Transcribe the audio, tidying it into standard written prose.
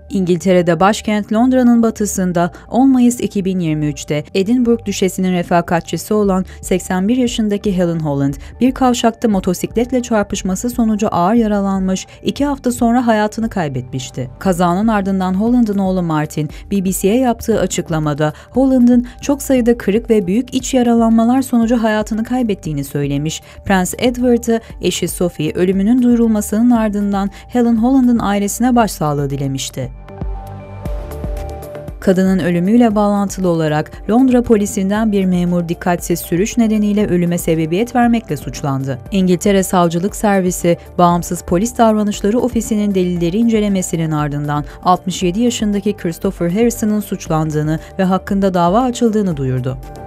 İngiltere'de başkent Londra'nın batısında 10 Mayıs 2023'te Edinburgh Düşesi'nin refakatçisi olan 81 yaşındaki Helen Holland bir kavşakta motosikletle çarpışması sonucu ağır yaralanmış, 2 hafta sonra hayatını kaybetmişti. Kazanın ardından Holland'ın oğlu Martin, BBC'ye yaptığı açıklamada Holland'ın çok sayıda kırık ve büyük iç yaralanmalar sonucu hayatını kaybettiğini söylemiş. Prens Edward'ı eşi Sophie ölümünün duyurulmasının ardından Helen Holland'ın ailesine başsağlığı dilemişti. Kadının ölümüyle bağlantılı olarak Londra polisinden bir memur dikkatsiz sürüş nedeniyle ölüme sebebiyet vermekle suçlandı. İngiltere Savcılık Servisi, Bağımsız Polis Davranışları Ofisi'nin delilleri incelemesinin ardından 67 yaşındaki Christopher Harrison'ın suçlandığını ve hakkında dava açıldığını duyurdu.